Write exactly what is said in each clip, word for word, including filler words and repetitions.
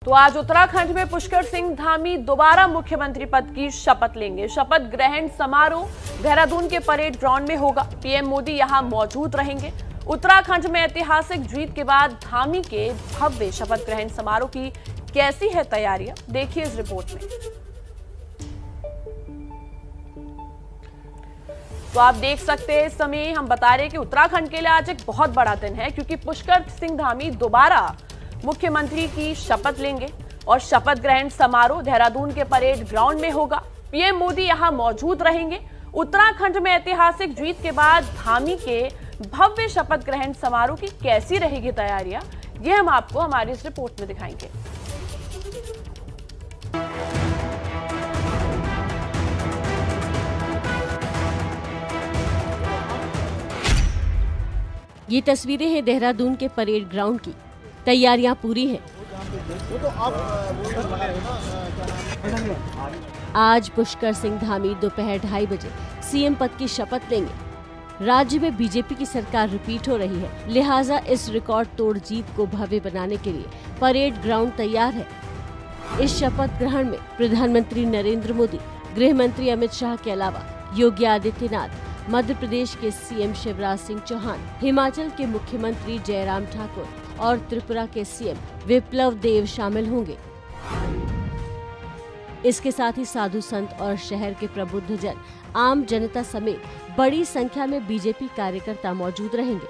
तो आज उत्तराखंड में पुष्कर सिंह धामी दोबारा मुख्यमंत्री पद की शपथ लेंगे। शपथ ग्रहण समारोह देहरादून के परेड ग्राउंड में होगा। पीएम मोदी यहां मौजूद रहेंगे। उत्तराखंड में ऐतिहासिक जीत के बाद धामी के भव्य शपथ ग्रहण समारोह की कैसी है तैयारियां, देखिए इस रिपोर्ट में। तो आप देख सकते हैं, इस समय हम बता रहे हैं कि उत्तराखंड के लिए आज एक बहुत बड़ा दिन है, क्योंकि पुष्कर सिंह धामी दोबारा मुख्यमंत्री की शपथ लेंगे और शपथ ग्रहण समारोह देहरादून के परेड ग्राउंड में होगा। पीएम मोदी यहां मौजूद रहेंगे। उत्तराखंड में ऐतिहासिक जीत के बाद धामी के भव्य शपथ ग्रहण समारोह की कैसी रहेगी तैयारियां, ये हम आपको हमारी इस रिपोर्ट में दिखाएंगे। ये तस्वीरें हैं देहरादून के परेड ग्राउंड की। तैयारियां पूरी हैं। आज पुष्कर सिंह धामी दोपहर ढाई बजे सीएम पद की शपथ लेंगे। राज्य में बीजेपी की सरकार रिपीट हो रही है, लिहाजा इस रिकॉर्ड तोड़ जीत को भव्य बनाने के लिए परेड ग्राउंड तैयार है। इस शपथ ग्रहण में प्रधानमंत्री नरेंद्र मोदी, गृह मंत्री अमित शाह के अलावा योगी आदित्यनाथ, मध्य प्रदेश के सीएम शिवराज सिंह चौहान, हिमाचल के मुख्यमंत्री जयराम ठाकुर और त्रिपुरा के सीएम विप्लव देव शामिल होंगे। इसके साथ ही साधु संत और शहर के प्रबुद्ध जन, आम जनता समेत बड़ी संख्या में बीजेपी कार्यकर्ता मौजूद रहेंगे।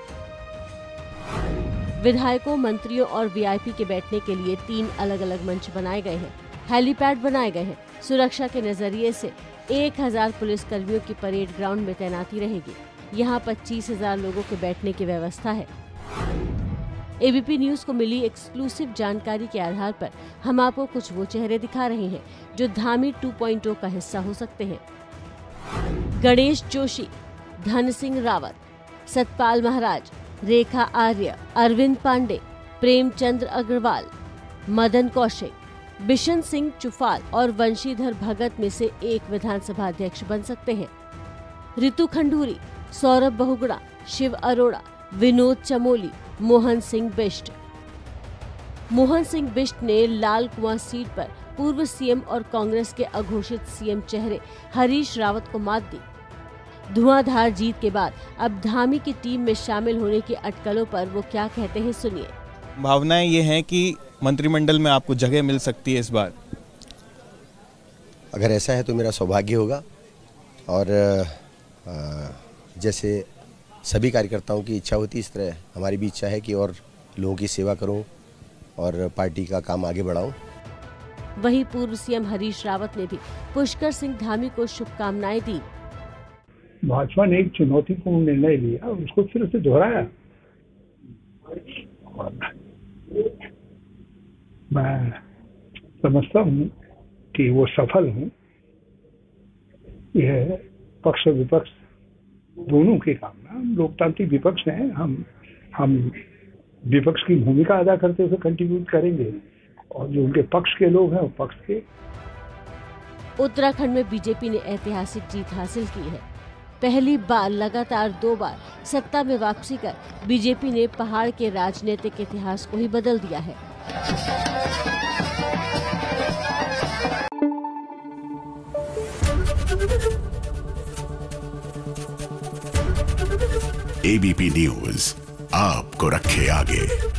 विधायकों, मंत्रियों और वीआईपी के बैठने के लिए तीन अलग अलग मंच बनाए गए हैं। हेलीपैड बनाए गए हैं। सुरक्षा के नजरिए से एक हजार पुलिस कर्मियों की परेड ग्राउंड में तैनाती रहेगी। यहाँ पच्चीस हजार लोगों के बैठने की व्यवस्था है। एबीपी न्यूज को मिली एक्सक्लूसिव जानकारी के आधार पर हम आपको कुछ वो चेहरे दिखा रहे हैं जो धामी टू पॉइंट ओ का हिस्सा हो सकते हैं। गणेश जोशी, धन सिंह रावत, सतपाल महाराज, रेखा आर्य, अरविंद पांडे, प्रेमचंद्र अग्रवाल, मदन कौशिक, बिशन सिंह चुफाल और वंशीधर भगत में से एक विधानसभा अध्यक्ष बन सकते हैं। रितु खंडूरी, सौरभ बहुगुणा, शिव अरोड़ा, विनोद चमोली, मोहन सिंह बिष्ट। मोहन सिंह बिष्ट ने लाल कुआं सीट पर पूर्व सीएम और कांग्रेस के अघोषित सीएम चेहरे हरीश रावत को मात दी। धुआंधार जीत के बाद अब धामी की टीम में शामिल होने की अटकलों पर वो क्या कहते हैं, सुनिए। भावनाएं ये हैं कि मंत्रिमंडल में आपको जगह मिल सकती है इस बार। अगर ऐसा है तो मेरा सौभाग्य होगा और जैसे सभी कार्यकर्ताओं की इच्छा होती है, इस तरह हमारी भी इच्छा है कि और लोगों की सेवा करूं और पार्टी का काम आगे बढ़ाऊं। वहीं पूर्व सीएम हरीश रावत ने भी पुष्कर सिंह धामी को शुभकामनाएं दी। भाजपा ने एक चुनौतीपूर्ण निर्णय लिया, उसको फिर से दोहराया। मैं समझता हूँ कि वो सफल हूँ। यह पक्ष विपक्ष दोनों की कामना, हम लोकतांत्रिक विपक्ष हैं, हम हम विपक्ष की भूमिका अदा करते हुए कंट्रीब्यूट करेंगे और जो उनके पक्ष के लोग हैं वो पक्ष के। उत्तराखंड में बीजेपी ने ऐतिहासिक जीत हासिल की है। पहली बार लगातार दो बार सत्ता में वापसी कर बीजेपी ने पहाड़ के राजनीतिक इतिहास को ही बदल दिया है। एबीपी न्यूज आपको रखे आगे।